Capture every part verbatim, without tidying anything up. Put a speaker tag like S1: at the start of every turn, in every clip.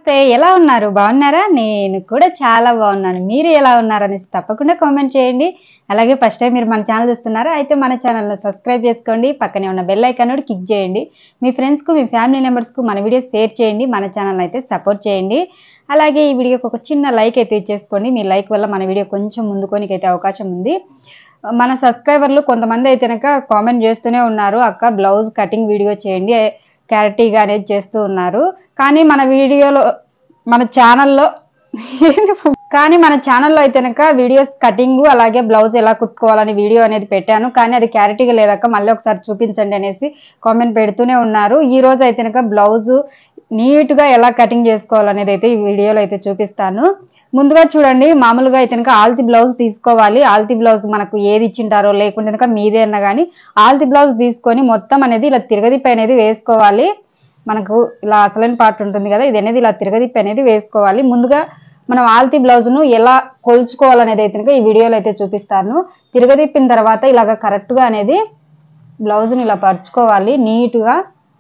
S1: నమస్తే, ఎలా ఉన్నారు? బాగున్నారా? నేను కూడా చాలా బాగున్నాను. మీరు ఎలా ఉన్నారని తప్పకుండా కామెంట్ చేయండి. అలాగే ఫస్ట్ టైం మీరు మన ఛానల్ చూస్తున్నారా అయితే మన ఛానల్ని సబ్స్క్రైబ్ చేసుకోండి. పక్కనే ఉన్న బెల్ ఐకాన్ కూడా క్లిక్ చేయండి. మీ ఫ్రెండ్స్కు మీ ఫ్యామిలీ మెంబర్స్కు మన వీడియో షేర్ చేయండి. మన ఛానల్ అయితే సపోర్ట్ చేయండి. అలాగే ఈ వీడియోకి ఒక చిన్న లైక్ అయితే ఇచ్చేసుకోండి. మీ లైక్ వల్ల మన వీడియో కొంచెం ముందుకోనికి అయితే అవకాశం ఉంది. మన సబ్స్క్రైబర్లు కొంతమంది అయితే కనుక కామెంట్ చేస్తూనే ఉన్నారు, అక్క బ్లౌజ్ కటింగ్ వీడియో చేయండి, క్లారిటీగా అనేది చేస్తూ ఉన్నారు. కానీ మన వీడియోలో మన ఛానల్లో కానీ మన ఛానల్లో అయితే కనుక వీడియోస్ కటింగ్ అలాగే బ్లౌజ్ ఎలా కుట్టుకోవాలని వీడియో అనేది పెట్టాను. కానీ అది క్లారిటీగా లేదక్క, మళ్ళీ ఒకసారి చూపించండి అనేసి కామెంట్ పెడుతూనే ఉన్నారు. ఈ రోజు అయితే కనుక బ్లౌజ్ నీట్గా ఎలా కటింగ్ చేసుకోవాలనేది అయితే ఈ వీడియోలో అయితే చూపిస్తాను. ముందుగా చూడండి, మామూలుగా అయితే కనుక ఆల్తి బ్లౌజ్ తీసుకోవాలి. ఆల్తి బ్లౌజ్ మనకు ఏది ఇచ్చింటారో లేకుంటే కనుక మీదే అన్నా కానీ ఆల్తి బ్లౌజ్ తీసుకొని మొత్తం అనేది ఇలా తిరగదిప్పి అనేది వేసుకోవాలి. మనకు ఇలా అసలైన పార్ట్ ఉంటుంది కదా, ఇది అనేది ఇలా తిరగదిప్పి అనేది వేసుకోవాలి. ముందుగా మనం ఆల్తి బ్లౌజ్ను ఎలా కొలుచుకోవాలనేది అయితే కనుక ఈ వీడియోలో అయితే చూపిస్తాను. తిరగదిప్పిన తర్వాత ఇలాగ కరెక్ట్గా అనేది బ్లౌజ్ను ఇలా పరుచుకోవాలి నీట్గా.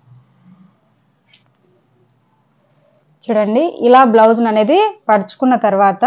S1: చూడండి, ఇలా బ్లౌజ్ అనేది పరుచుకున్న తర్వాత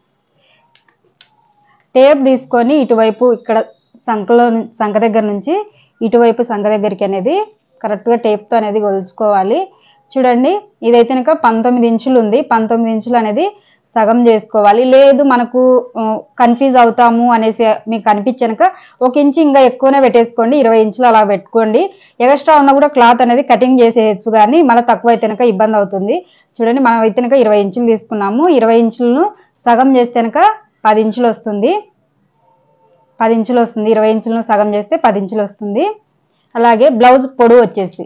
S1: టేప్ తీసుకొని ఇటువైపు ఇక్కడ సంకలో సంక దగ్గర నుంచి ఇటువైపు సంక దగ్గరికి అనేది కరెక్ట్గా టేప్తో అనేది కొలుచుకోవాలి. చూడండి, ఇదైతే కనుక పంతొమ్మిది ఇంచులు ఉంది. పంతొమ్మిది ఇంచులు అనేది సగం చేసుకోవాలి. లేదు మనకు కన్ఫ్యూజ్ అవుతాము అనేసి మీకు కనిపించనక ఒక ఇంచు ఇంకా ఎక్కువనే పెట్టేసుకోండి, ఇరవై ఇంచులు అలా పెట్టుకోండి. ఎక్స్ట్రా ఉన్నా కూడా క్లాత్ అనేది కటింగ్ చేసేయచ్చు, కానీ మళ్ళీ తక్కువ అయితే కనుక ఇబ్బంది అవుతుంది. చూడండి, మనం అయితే కనుక ఇరవై ఇంచులు తీసుకున్నాము. ఇరవై ఇంచులను సగం చేస్తే కనుక పది ఇంచులు వస్తుంది. పది ఇంచులు వస్తుంది ఇరవై ఇంచులను సగం చేస్తే పది ఇంచులు వస్తుంది. అలాగే బ్లౌజ్ పొడవు వచ్చేసి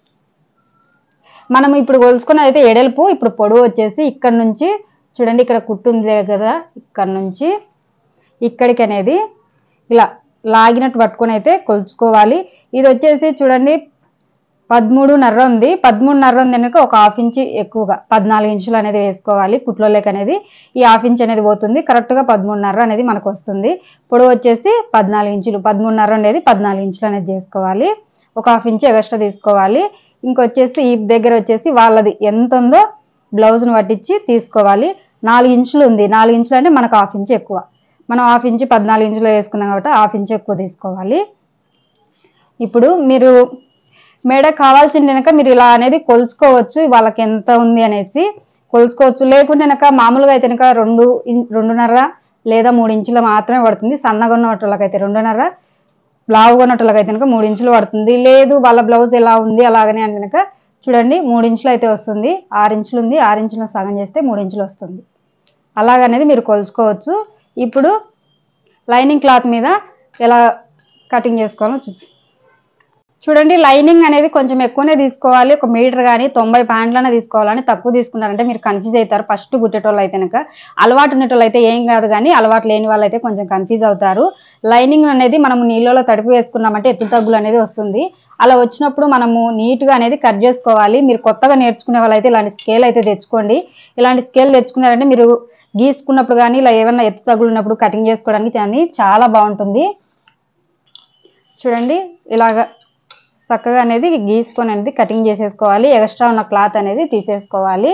S1: మనం ఇప్పుడు కొలుసుకున్నది అయితే ఎడల్పు, ఇప్పుడు పొడవు వచ్చేసి ఇక్కడ నుంచి చూడండి, ఇక్కడ కుట్టు ఉంది కదా, ఇక్కడ నుంచి ఇక్కడికి అనేది ఇలా లాగినట్టు పట్టుకొని అయితే కొలుచుకోవాలి. ఇది వచ్చేసి చూడండి పదమూడున్నర ఉంది. పదమూడున్నర ఉంది కనుక ఒక హాఫ్ ఇంచ్ ఎక్కువగా పద్నాలుగు ఇంచులు అనేది వేసుకోవాలి. కుట్లోకి అనేది ఈ హాఫ్ ఇంచ్ అనేది పోతుంది. కరెక్ట్గా పదమూడున్నర అనేది మనకు వస్తుంది. పొడవు వచ్చేసి పద్నాలుగు ఇంచులు, పదమూడున్నర అనేది పద్నాలుగు ఇంచులు అనేది చేసుకోవాలి. ఒక హాఫ్ ఇంచ్ ఎక్స్ట్రా తీసుకోవాలి. ఇంకొచ్చేసి ఈ దగ్గర వచ్చేసి వాళ్ళది ఎంత ఉందో బ్లౌజ్ను పట్టించి తీసుకోవాలి. నాలుగు ఇంచులు ఉంది. నాలుగు ఇంచులు అంటే మనకు హాఫ్ ఇంచ్ ఎక్కువ. మనం హాఫ్ ఇంచ్ పద్నాలుగు ఇంచులు వేసుకున్నాం కాబట్టి హాఫ్ ఇంచ్ ఎక్కువ తీసుకోవాలి. ఇప్పుడు మీరు మేడ కావాల్సింది కనుక మీరు ఇలా అనేది కొలుచుకోవచ్చు, వాళ్ళకి ఎంత ఉంది అనేసి కొలుచుకోవచ్చు. లేకుంటే కనుక మామూలుగా అయితే కనుక రెండు రెండున్నర లేదా మూడు ఇంచులు మాత్రమే పడుతుంది. సన్నగా ఉన్న వాళ్ళకైతే రెండున్నర, లావుగా ఉన్నట్టులకైతే కనుక మూడు ఇంచులు పడుతుంది. లేదు వాళ్ళ బ్లౌజ్ ఎలా ఉంది అలాగనే అంటే కనుక చూడండి మూడు ఇంచులు అయితే వస్తుంది. ఆరు ఇంచులు ఉంది, ఆరు ఇంచులను సగం చేస్తే మూడు ఇంచులు వస్తుంది. అలాగనేది మీరు కొలుచుకోవచ్చు. ఇప్పుడు లైనింగ్ క్లాత్ మీద ఎలా కటింగ్ చేసుకోవాలో చూ చూడండి, లైనింగ్ అనేది కొంచెం ఎక్కువనే తీసుకోవాలి. ఒక మీటర్ కానీ తొంభై ప్యాంట్లనే తీసుకోవాలని తక్కువ తీసుకున్నారంటే మీరు కన్ఫ్యూజ్ అవుతారు. ఫస్ట్ గుట్టేటోళ్ళు అయితే కనుక, అలవాటు ఉండేటోళ్ళు అయితే ఏం కాదు, కానీ అలవాటు లేని వాళ్ళు అయితే కొంచెం కన్ఫ్యూజ్ అవుతారు. లైనింగ్ అనేది మనం నీళ్ళలో తడిపి వేసుకున్నామంటే ఎత్తు తగ్గులు అనేది వస్తుంది. అలా వచ్చినప్పుడు మనము నీట్గా అనేది కట్ చేసుకోవాలి. మీరు కొత్తగా నేర్చుకునే వాళ్ళైతే ఇలాంటి స్కేల్ అయితే తెచ్చుకోండి. ఇలాంటి స్కేల్ తెచ్చుకున్నారంటే మీరు గీసుకున్నప్పుడు కానీ ఇలా ఏమన్నా ఎత్తు తగ్గులు ఉన్నప్పుడు కటింగ్ చేసుకోవడానికి కానీ చాలా బాగుంటుంది. చూడండి, ఇలాగ చక్కగా అనేది గీసుకొని అనేది కటింగ్ చేసేసుకోవాలి. ఎక్స్ట్రా ఉన్న క్లాత్ అనేది తీసేసుకోవాలి.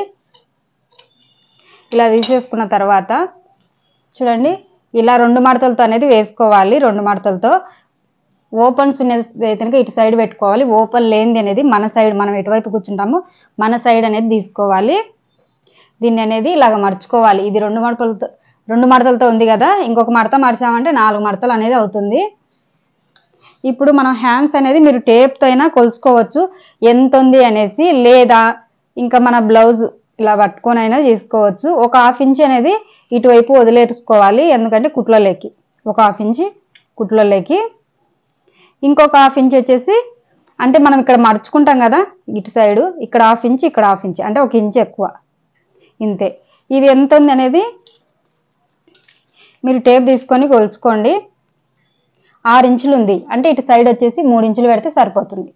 S1: ఇలా తీసేసుకున్న తర్వాత చూడండి, ఇలా రెండు మడతలతో అనేది వేసుకోవాలి. రెండు మడతలతో ఓపెన్స్ ఉన్నది అయితే కనుక ఇటు సైడ్ పెట్టుకోవాలి. ఓపెన్ లేనిది అనేది మన సైడ్, మనం ఎటువైపు కూర్చుంటామో మన సైడ్ అనేది తీసుకోవాలి. దీన్ని అనేది ఇలాగ మర్చుకోవాలి. ఇది రెండు మడతలతో రెండు మడతలతో ఉంది కదా, ఇంకొక మడత మడిచామంటే నాలుగు మడతలు అనేది అవుతుంది. ఇప్పుడు మనం హ్యాండ్స్ అనేది మీరు టేప్తో అయినా కొలుచుకోవచ్చు ఎంత ఉంది అనేసి, లేదా ఇంకా మన బ్లౌజ్ ఇలా పట్టుకొని అయినా చేసుకోవచ్చు. ఒక హాఫ్ ఇంచ్ అనేది ఇటువైపు వదిలేసుకోవాలి, ఎందుకంటే కుట్లలోకి ఒక హాఫ్ ఇంచ్ కుట్లలోకి, ఇంకొక హాఫ్ ఇంచ్ వచ్చేసి అంటే మనం ఇక్కడ మడుచుకుంటాం కదా ఇటు సైడు, ఇక్కడ హాఫ్ ఇంచ్ ఇక్కడ హాఫ్ ఇంచ్ అంటే ఒక ఇంచ్ ఎక్కువ, ఇంతే. ఇది ఎంత ఉంది అనేది మీరు టేప్ తీసుకొని కొలుచుకోండి. ఆరు ఇంచులు ఉంది అంటే ఇటు సైడ్ వచ్చేసి మూడు ఇంచులు పెడితే సరిపోతుంది.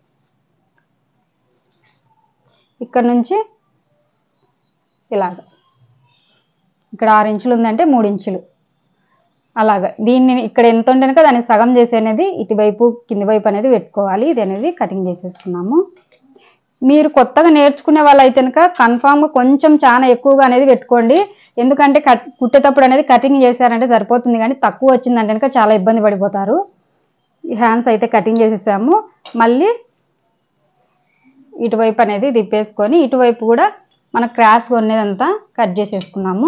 S1: ఇక్కడ నుంచి ఇలాగ ఇక్కడ ఆరు ఇంచులు ఉందంటే మూడు ఇంచులు అలాగా. దీన్ని ఇక్కడ ఎంత ఉంటే కనుక దాన్ని సగం చేసి అనేది ఇటువైపు కింది వైపు అనేది పెట్టుకోవాలి. ఇది అనేది కటింగ్ చేసేసుకున్నాము. మీరు కొత్తగా నేర్చుకునే వాళ్ళు అయితే కనుక కన్ఫామ్గా కొంచెం చాలా ఎక్కువగా అనేది పెట్టుకోండి. ఎందుకంటే కట్ కుట్టేటప్పుడు అనేది కటింగ్ చేశారంటే సరిపోతుంది, కానీ తక్కువ వచ్చిందంటే కనుక చాలా ఇబ్బంది పడిపోతారు. ఈ హ్యాండ్స్ అయితే కటింగ్ చేసేసాము. మళ్ళీ ఇటువైపు అనేది తిప్పేసుకొని ఇటువైపు కూడా మన క్రాస్ కొనేదంతా కట్ చేసేసుకున్నాము.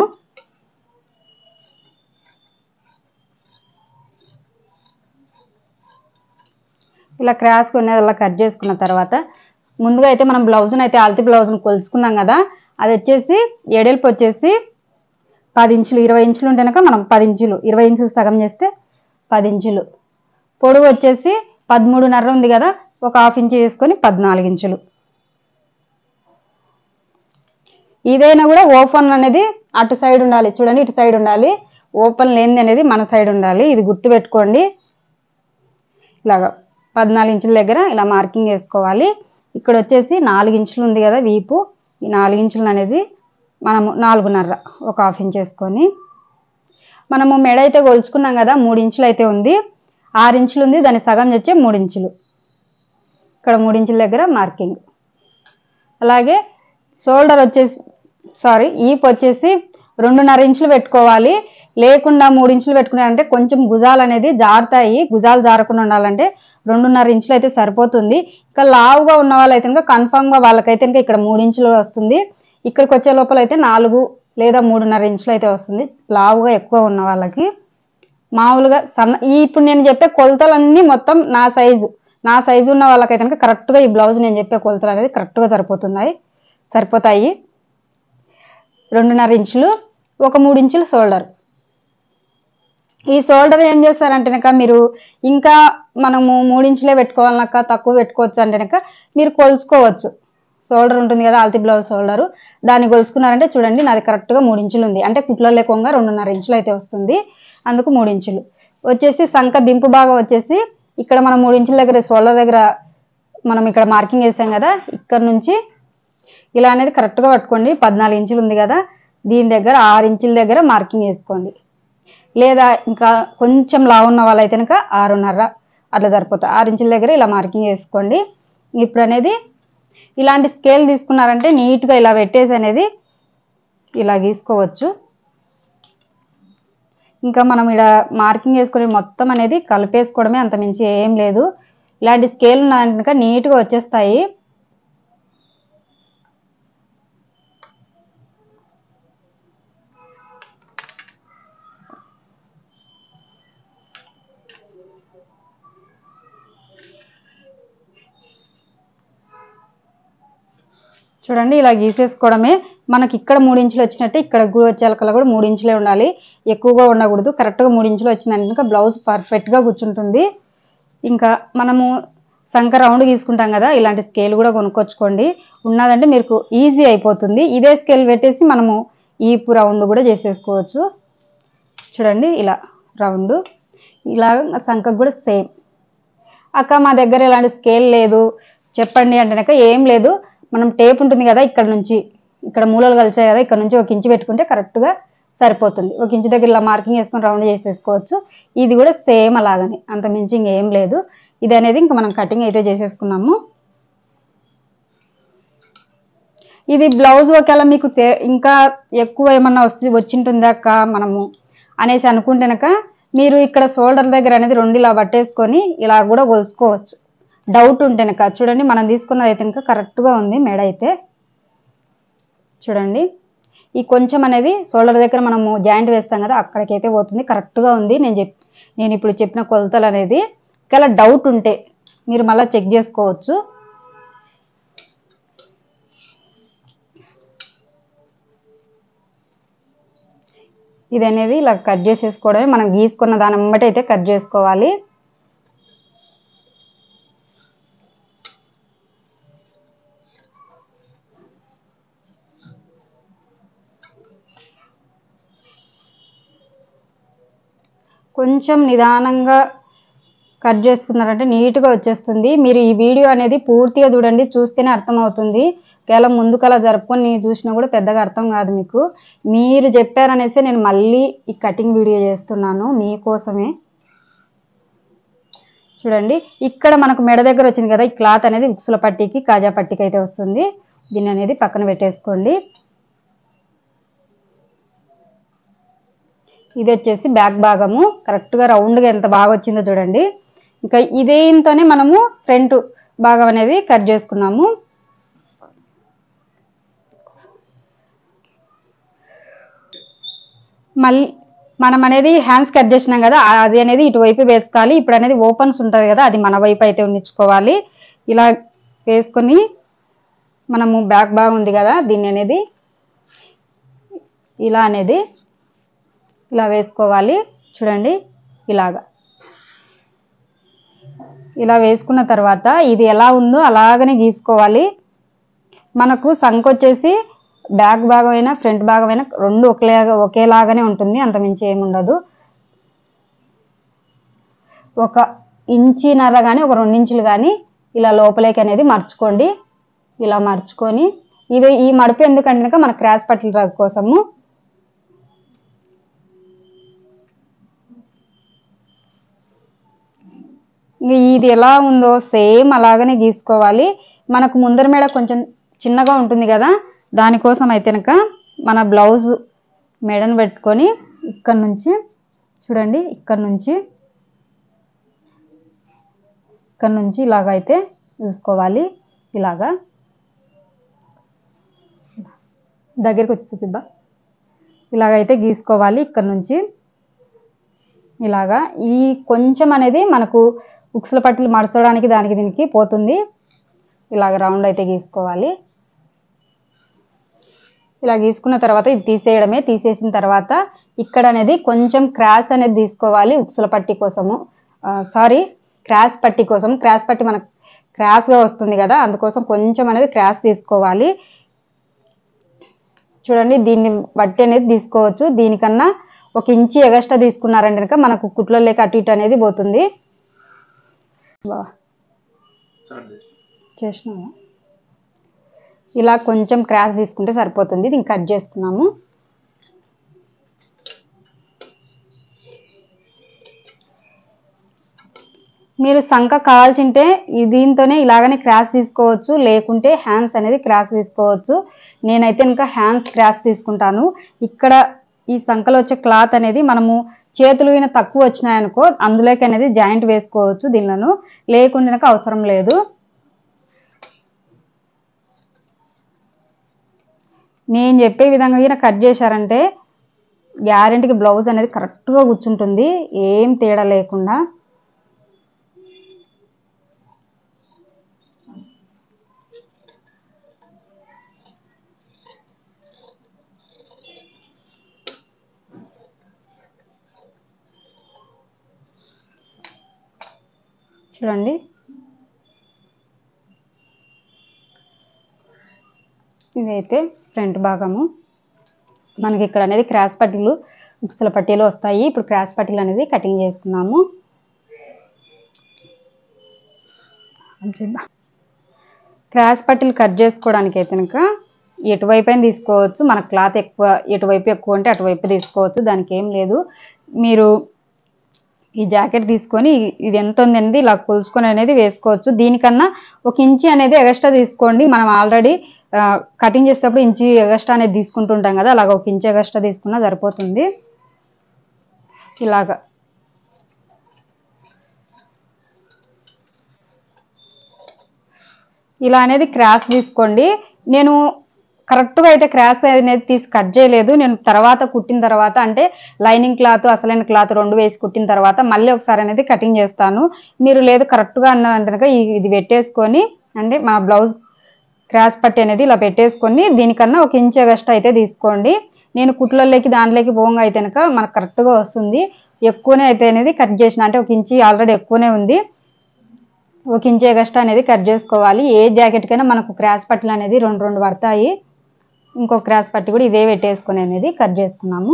S1: ఇలా క్రాస్ కొనేది అలా కట్ చేసుకున్న తర్వాత ముందుగా అయితే మనం బ్లౌజ్ని అయితే అల్తి బ్లౌజ్ని కొలుచుకున్నాం కదా, అది వచ్చేసి ఎడల్పు వచ్చేసి పది ఇంచులు ఇరవై ఇంచులు ఉంటే కనుక మనం పది ఇంచులు ఇరవై ఇంచులు సగం చేస్తే పది ఇంచులు, పొడవు వచ్చేసి పదమూడున్నర ఉంది కదా, ఒక హాఫ్ ఇంచు వేసుకొని పద్నాలుగు ఇంచులు. ఇదైనా కూడా ఓపెన్ అనేది అటు సైడ్ ఉండాలి, చూడండి ఇటు సైడ్ ఉండాలి, ఓపెన్ లేనిది అనేది మన సైడ్ ఉండాలి. ఇది గుర్తు పెట్టుకోండి. ఇలాగా పద్నాలుగు ఇంచుల దగ్గర ఇలా మార్కింగ్ వేసుకోవాలి. ఇక్కడ వచ్చేసి నాలుగు ఇంచులు ఉంది కదా వీపు, ఈ నాలుగు ఇంచులు అనేది మనము నాలుగున్నర ఒక హాఫ్ ఇంచ్ వేసుకొని, మనము మెడ అయితే కొలుచుకున్నాం కదా మూడు ఇంచులు అయితే ఉంది, ఆరు ఇంచులు ఉంది, దాన్ని సగం వచ్చే మూడు ఇంచులు, ఇక్కడ మూడు ఇంచుల దగ్గర మార్కింగ్. అలాగే షోల్డర్ వచ్చేసి సారీ ఈప్ వచ్చేసి రెండున్నర ఇంచులు పెట్టుకోవాలి. లేకుండా మూడు ఇంచులు పెట్టుకున్నారంటే కొంచెం భుజాలు అనేది జారుతాయి, భుజాలు జారకుండా ఉండాలంటే రెండున్నర ఇంచులు అయితే సరిపోతుంది. ఇంకా లావుగా ఉన్న వాళ్ళైతే ఇంకా కన్ఫామ్గా వాళ్ళకైతే ఇంకా ఇక్కడ మూడు ఇంచులు వస్తుంది, ఇక్కడికి వచ్చే లోపల అయితే నాలుగు లేదా మూడున్నర ఇంచులు అయితే వస్తుంది లావుగా ఎక్కువ ఉన్న వాళ్ళకి. మామూలుగా సన్న ఈ ఇప్పుడు నేను చెప్పే కొలతలన్నీ మొత్తం నా సైజు నా సైజు ఉన్న వాళ్ళకైతే కనుక కరెక్ట్గా ఈ బ్లౌజ్ నేను చెప్పే కొలతలు అనేది కరెక్ట్గా సరిపోతున్నాయి సరిపోతాయి రెండున్నర ఇంచులు, ఒక మూడు ఇంచులు షోల్డర్. ఈ షోల్డర్ ఏం చేస్తారంటే కనుక మీరు ఇంకా మనము మూడు ఇంచులే పెట్టుకోవాలన్నాక తక్కువ పెట్టుకోవచ్చు అంటే కనుక మీరు కొలుచుకోవచ్చు. షోల్డర్ ఉంటుంది కదా అల్తి బ్లౌజ్ షోల్డరు, దాన్ని కొలుచుకున్నారంటే చూడండి నాది కరెక్ట్గా మూడు ఇంచులు ఉంది, అంటే కుట్లో లేకుండా రెండున్నర ఇంచులు అయితే వస్తుంది, అందుకు మూడు ఇంచులు వచ్చేసి సంక దింపు భాగం వచ్చేసి ఇక్కడ మనం మూడు ఇంచుల దగ్గర షోల్డర్ దగ్గర మనం ఇక్కడ మార్కింగ్ వేసాం కదా, ఇక్కడ నుంచి ఇలా అనేది కరెక్ట్గా పట్టుకోండి. పద్నాలుగు ఇంచులు ఉంది కదా, దీని దగ్గర ఆరు ఇంచుల దగ్గర మార్కింగ్ వేసుకోండి. లేదా ఇంకా కొంచెం లావు ఉన్న వాళ్ళైతే కనుక ఆరున్నర అట్లా సరిపోతుంది, ఆరు ఇంచుల దగ్గర ఇలా మార్కింగ్ వేసుకోండి. ఇప్పుడు అనేది ఇలాంటి స్కేల్ తీసుకున్నారంటే నీట్గా ఇలా పెట్టేసి అనేది ఇలా గీసుకోవచ్చు. ఇంకా మనం ఇలా మార్కింగ్ వేసుకొని మొత్తం అనేది కలిపేసుకోవడమే, అంత మించి ఏం లేదు. ఇలాంటి స్కేల్ ఉన్నాక నీట్గా వచ్చేస్తాయి. చూడండి ఇలా గీసేసుకోవడమే. మనకి ఇక్కడ మూడు ఇంచులు వచ్చినట్టు ఇక్కడ కూడా వచ్చేకల్లా కూడా మూడు ఇంచులే ఉండాలి, ఎక్కువగా ఉండకూడదు. కరెక్ట్గా మూడు ఇంచులు వచ్చిందంటే ఇంకా బ్లౌజ్ పర్ఫెక్ట్గా కూర్చుంటుంది. ఇంకా మనము సంక రౌండ్ తీసుకుంటాం కదా, ఇలాంటి స్కేల్ కూడా కొనుక్కొచ్చుకోండి, ఉన్నదంటే మీకు ఈజీ అయిపోతుంది. ఇదే స్కేల్ పెట్టేసి మనము ఈపు రౌండ్ కూడా చేసేసుకోవచ్చు. చూడండి ఇలా రౌండ్, ఇలా సంకకు కూడా సేమ్. అక్క మా దగ్గర ఇలాంటి స్కేల్ లేదు చెప్పండి అంటే ఏం లేదు, మనం టేప్ ఉంటుంది కదా ఇక్కడ నుంచి ఇక్కడ మూలలు కలిసాయి కదా, ఇక్కడ నుంచి ఒక ఇంచు పెట్టుకుంటే కరెక్ట్గా సరిపోతుంది. ఒక ఇంచు దగ్గర ఇలా మార్కింగ్ వేసుకొని రౌండ్ చేసేసుకోవచ్చు. ఇది కూడా సేమ్ అలాగనే, అంత మించి ఇంకేం లేదు. ఇది అనేది ఇంకా మనం కటింగ్ అయితే చేసేసుకున్నాము. ఇది బ్లౌజ్ ఒకవేళ మీకు ఇంకా ఎక్కువ ఏమన్నా వస్తే వచ్చింటుందా అక్క మనము అనేసి అనుకుంటేనక మీరు ఇక్కడ షోల్డర్ దగ్గర అనేది రెండు ఇలా పట్టేసుకొని ఇలా కూడా కొలుసుకోవచ్చు. డౌట్ ఉంటేనక చూడండి మనం తీసుకున్నది అయితే కనుక కరెక్ట్గా ఉంది మెడ అయితే. చూడండి ఈ కొంచెం అనేది షోల్డర్ దగ్గర మనము జాయింట్ వేస్తాం కదా అక్కడికైతే పోతుంది, కరెక్ట్గా ఉంది. నేను చెప్ నేను ఇప్పుడు చెప్పిన కొలతలు అనేది ఒకవేళ డౌట్ ఉంటే మీరు మళ్ళీ చెక్ చేసుకోవచ్చు. ఇది అనేది ఇలా కట్ చేసేసుకోవడమే, మనం గీసుకున్న దాని వెంబడి అయితే కట్ చేసుకోవాలి. కొంచెం నిదానంగా కట్ చేసుకున్నారంటే నీట్గా వచ్చేస్తుంది. మీరు ఈ వీడియో అనేది పూర్తిగా చూడండి, చూస్తేనే అర్థమవుతుంది. కేవలం ముందుకలా జరుపుకొని చూసినా కూడా పెద్దగా అర్థం కాదు మీకు. మీరు చెప్పారనేసి నేను మళ్ళీ ఈ కటింగ్ వీడియో చేస్తున్నాను మీకోసమే. చూడండి ఇక్కడ మనకు మెడ దగ్గర వచ్చింది కదా, ఈ క్లాత్ అనేది ఉక్సుల పట్టీకి కాజా పట్టీకి అయితే వస్తుంది. దీన్ని అనేది పక్కన పెట్టేసుకోండి. ఇది వచ్చేసి బ్యాక్ భాగము కరెక్ట్గా రౌండ్గా ఎంత బాగా వచ్చిందో చూడండి. ఇంకా ఇదేంతోనే మనము ఫ్రంట్ భాగం అనేది కట్ చేసుకున్నాము. మళ్ళీ మనం అనేది హ్యాండ్స్ కట్ చేసినాం కదా, అది అనేది ఇటువైపు వేసుకోవాలి. ఇప్పుడు అనేది ఓపెన్స్ ఉంటుంది కదా, అది మన వైపు అయితే ఉంచుకోవాలి. ఇలా వేసుకొని మనము బ్యాక్ భాగం ఉంది కదా, దీన్ని అనేది ఇలా అనేది ఇలా వేసుకోవాలి. చూడండి ఇలాగా ఇలా వేసుకున్న తర్వాత ఇది ఎలా ఉందో అలాగనే గీసుకోవాలి. మనకు సంఖ వచ్చేసి బ్యాక్ భాగం అయినా ఫ్రంట్ భాగం అయినా రెండు ఒకేలాగా ఒకేలాగానే ఉంటుంది, అంత మించి ఏముండదు. ఒక ఇంచిన్నర కానీ ఒక రెండు ఇంచులు కానీ ఇలా లోపలికి అనేది మర్చుకోండి. ఇలా మర్చుకొని ఇది ఈ మడుపు ఎందుకంటే మన క్రాస్ పట్టీల కోసము. ఇది ఎలా ఉందో సేమ్ అలాగనే గీసుకోవాలి. మనకు ముందర మేడ కొంచెం చిన్నగా ఉంటుంది కదా, దానికోసం అయితే కనుక మన బ్లౌజ్ మెడను పెట్టుకొని ఇక్కడ నుంచి చూడండి ఇక్కడ నుంచి ఇక్కడ నుంచి ఇలాగ అయితే చూసుకోవాలి. ఇలాగా దగ్గరికి వచ్చి చూపిద్దా, ఇలాగైతే గీసుకోవాలి. ఇక్కడ నుంచి ఇలాగా ఈ కొంచెం అనేది మనకు ఉక్సుల పట్టీలు మడచడానికి దానికి దీనికి పోతుంది. ఇలాగ రౌండ్ అయితే గీసుకోవాలి. ఇలా గీసుకున్న తర్వాత ఇది తీసేయడమే. తీసేసిన తర్వాత ఇక్కడ అనేది కొంచెం క్రాస్ అనేది తీసుకోవాలి ఉక్సుల పట్టీ కోసము, సారీ క్రాస్ పట్టీ కోసం. క్రాస్ పట్టీ మనకు క్రాస్గా వస్తుంది కదా, అందుకోసం కొంచెం అనేది క్రాస్ తీసుకోవాలి. చూడండి దీన్ని బట్టి అనేది తీసుకోవచ్చు. దీనికన్నా ఒక ఇంచి ఎగస్ట్రా తీసుకున్నారంటే కనుక మనకు కుట్లో లేక అటు ఇటు అనేది పోతుంది. చేసినాము ఇలా కొంచెం క్రాస్ తీసుకుంటే సరిపోతుంది. దీన్ని కట్ చేసుకున్నాము. మీరు సంఖ కావాల్సింటే దీంతోనే ఇలాగనే క్రాస్ తీసుకోవచ్చు, లేకుంటే హ్యాండ్స్ అనేది క్రాస్ తీసుకోవచ్చు. నేనైతే ఇంకా హ్యాండ్స్ క్రాస్ తీసుకుంటాను. ఇక్కడ ఈ సంఖలో వచ్చే క్లాత్ అనేది మనము చేతులు అయినా తక్కువ వచ్చినాయనుకో అందులోకి అనేది జాయింట్ వేసుకోవచ్చు. దీనిలను లేకుండా అవసరం లేదు. నేను చెప్పే విధంగా ఈయన కట్ చేశారంటే గ్యారెంటీకి బ్లౌజ్ అనేది కరెక్ట్గా కూర్చుంటుంది, ఏం తేడా లేకుండా. చూడండి ఇదైతే ఫ్రంట్ భాగము. మనకి ఇక్కడ అనేది క్రాస్ పట్టీలు ఉక్సుల పట్టీలు వస్తాయి. ఇప్పుడు క్రాస్ పట్టీలు అనేది కటింగ్ చేసుకున్నాము. క్రాస్ పట్టీలు కట్ చేసుకోవడానికి అయితే కనుక ఎటువైపు అయినా తీసుకోవచ్చు. మన క్లాత్ ఎక్కువ ఎటువైపు ఎక్కువ ఉంటే అటువైపు తీసుకోవచ్చు, దానికి ఏం లేదు. మీరు ఈ జాకెట్ తీసుకొని ఇది ఎంత ఉంది అనేది ఇలా కొలుసుకొని అనేది వేసుకోవచ్చు. దీనికన్నా ఒక ఇంచి అనేది ఎక్స్ట్రా తీసుకోండి. మనం ఆల్రెడీ కటింగ్ చేసేటప్పుడు ఇంచి ఎక్స్ట్రా అనేది తీసుకుంటుంటాం కదా, అలాగ ఒక ఇంచి ఎక్స్ట్రా తీసుకున్నా సరిపోతుంది. ఇలాగా ఇలా అనేది క్రాస్ తీసుకోండి. నేను కరెక్ట్గా అయితే క్రాస్ అనేది తీసి కట్ చేయలేదు. నేను తర్వాత కుట్టిన తర్వాత అంటే లైనింగ్ క్లాత్ అసలైన క్లాత్ రెండు వేసి కుట్టిన తర్వాత మళ్ళీ ఒకసారి అనేది కటింగ్ చేస్తాను. మీరు లేదు కరెక్ట్గా అన్నదంటే ఇది పెట్టేసుకొని అంటే మా బ్లౌజ్ క్రాస్ పట్టి అనేది ఇలా పెట్టేసుకొని దీనికన్నా ఒక ఇంచ్ ఎక్స్ట్రా అయితే తీసుకోండి. నేను కుట్లలోకి దాంట్లోకి పోంగా అయితే కనుక మనకు కరెక్ట్గా వస్తుంది. ఎక్కువనే అయితే అనేది కట్ చేసిన అంటే ఒక ఇంచి ఆల్రెడీ ఎక్కువనే ఉంది, ఒక ఇంచ్ ఎక్స్ట్రా అనేది కట్ చేసుకోవాలి. ఏ జాకెట్ కైనా మనకు క్రాస్ పట్టీలు అనేది రెండు రెండు పడతాయి. ఇంకొక క్రాస్ పట్టి కూడా ఇదే పెట్టేసుకొని అనేది కట్ చేసుకున్నాము.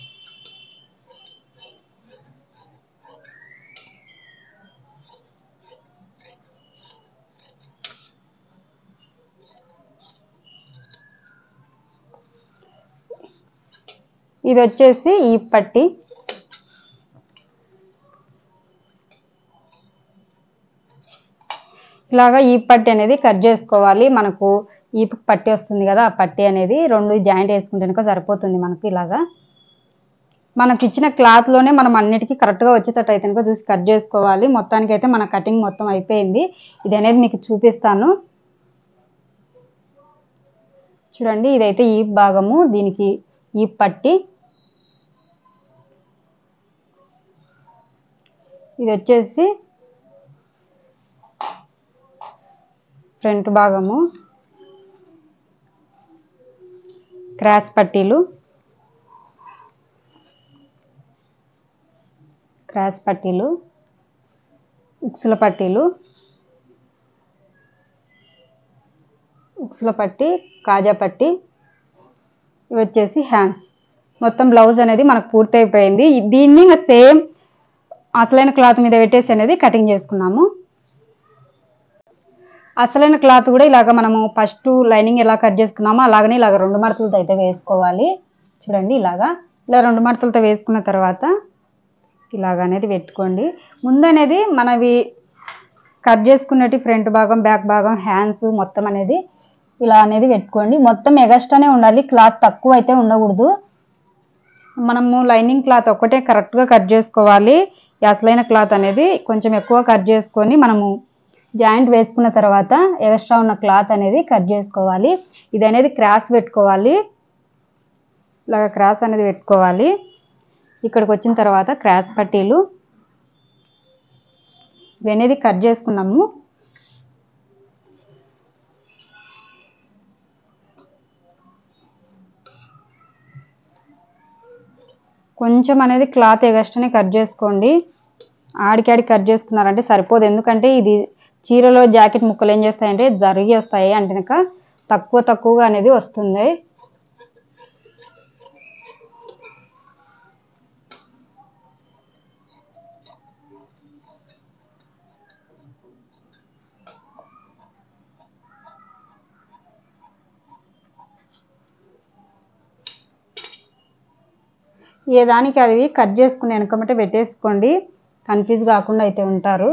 S1: ఇది వచ్చేసి ఈ పట్టి ఇలాగా ఈ పట్టి అనేది కట్ చేసుకోవాలి. మనకు ఈ పట్టి వస్తుంది కదా, ఆ పట్టి అనేది రెండు జాయింట్ వేసుకుంటే సరిపోతుంది మనకు. ఇలాగా మనకి ఇచ్చిన క్లాత్లోనే మనం అన్నిటికీ కరెక్ట్గా వచ్చేటట్టు అయితే కనుక చూసి కట్ చేసుకోవాలి. మొత్తానికి అయితే మన కటింగ్ మొత్తం అయిపోయింది. ఇది అనేది మీకు చూపిస్తాను చూడండి. ఇదైతే ఈ భాగము, దీనికి ఈ పట్టి, ఇది వచ్చేసి ఫ్రంట్ భాగము, క్రాస్ పట్టీలు, క్రాస్ పట్టీలు, ఉక్సుల పట్టీలు, ఉక్సుల పట్టి, కాజా పట్టి, ఇవి వచ్చేసి హ్యాండ్స్. మొత్తం బ్లౌజ్ అనేది మనకు పూర్తి అయిపోయింది. దీన్ని ఇంకా సేమ్ అసలైన క్లాత్ మీద పెట్టేసి అనేది కటింగ్ చేసుకున్నాము. అసలైన క్లాత్ కూడా ఇలాగ మనము ఫస్ట్ లైనింగ్ ఎలా కట్ చేసుకున్నామో అలాగనే ఇలాగ రెండు మడతలతో అయితే వేసుకోవాలి. చూడండి ఇలాగా ఇలా రెండు మడతలతో వేసుకున్న తర్వాత ఇలాగ అనేది పెట్టుకోండి. ముందు అనేది మనవి కట్ చేసుకున్నట్టు ఫ్రంట్ భాగం, బ్యాక్ భాగం, హ్యాండ్స్ మొత్తం అనేది ఇలా అనేది పెట్టుకోండి. మొత్తం ఎగస్ట్రానే ఉండాలి, క్లాత్ తక్కువ అయితే ఉండకూడదు. మనము లైనింగ్ క్లాత్ ఒక్కటే కరెక్ట్గా కట్ చేసుకోవాలి. అసలైన క్లాత్ అనేది కొంచెం ఎక్కువ కట్ చేసుకొని మనము జాయింట్ వేసుకున్న తర్వాత ఎక్స్ట్రా ఉన్న క్లాత్ అనేది కట్ చేసుకోవాలి. ఇది అనేది క్రాస్ పెట్టుకోవాలి. ఇలాగ క్రాస్ అనేది పెట్టుకోవాలి. ఇక్కడికి వచ్చిన తర్వాత క్రాస్ పట్టీలు ఇవి అనేది కట్ చేసుకున్నాము. కొంచెం అనేది క్లాత్ ఎగస్ట్రానే కట్ చేసుకోండి. ఆడికాడి కట్ చేసుకున్నారంటే సరిపోదు. ఎందుకంటే ఇది చీరలో జాకెట్ ముక్కలు ఏం చేస్తాయంటే జరిగి వస్తాయి, అంటే కనుక తక్కువ తక్కువగా అనేది వస్తుంది. ఏ దానికి అది కట్ చేసుకుని వెనకమటే పెట్టేసుకోండి, కన్ఫ్యూజ్ కాకుండా అయితే ఉంటారు.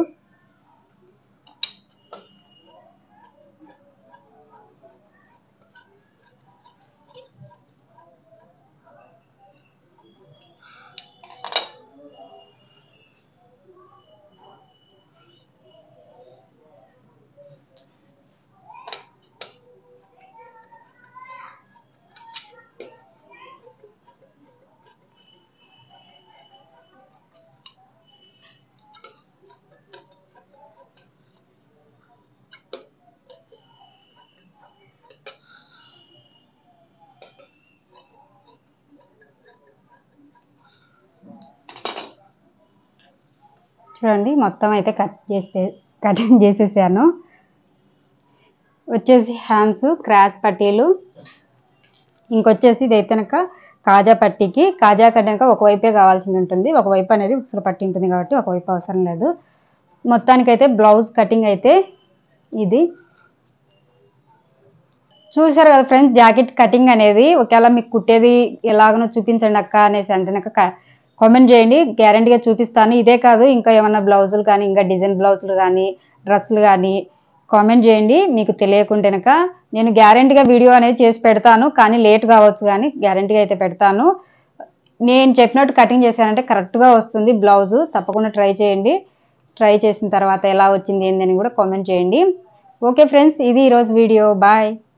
S1: చూడండి మొత్తం అయితే కట్ చేసే కటింగ్ చేసేసాను. వచ్చేసి హ్యాండ్స్, క్రాస్ పట్టీలు, ఇంకొచ్చేసి ఇది అయితే కనుక కాజా పట్టీకి. కాజా కనుక ఒకవైపే కావాల్సి ఉంటుంది, ఒకవైపు అనేది ఉక్సుల పట్టీ ఉంటుంది కాబట్టి ఒకవైపు అవసరం లేదు. మొత్తానికైతే బ్లౌజ్ కటింగ్ అయితే ఇది చూసారు కదా ఫ్రెండ్స్. జాకెట్ కటింగ్ అనేది ఒకవేళ మీకు కుట్టేది ఎలాగనో చూపించండి అక్క అనేసి అంటే నాకు కామెంట్ చేయండి, గ్యారంటీగా చూపిస్తాను. ఇదే కాదు ఇంకా ఏమన్నా బ్లౌజులు కానీ, ఇంకా డిజైన్ బ్లౌజులు కానీ, డ్రెస్సులు కానీ కామెంట్ చేయండి. మీకు తెలియకుంటే కనుక నేను గ్యారంటీగా వీడియో అనేది చేసి పెడతాను, కానీ లేట్ కావచ్చు, కానీ గ్యారంటీగా అయితే పెడతాను. నేను చెప్పినట్టు కటింగ్ చేశానంటే కరెక్ట్గా వస్తుంది బ్లౌజు. తప్పకుండా ట్రై చేయండి. ట్రై చేసిన తర్వాత ఎలా వచ్చింది ఏందని కూడా కామెంట్ చేయండి. ఓకే ఫ్రెండ్స్, ఇది ఈరోజు వీడియో. బాయ్.